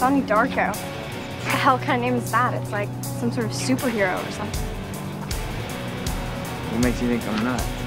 Donnie Darko. What the hell kind of name is that? It's like some sort of superhero or something. What makes you think I'm not?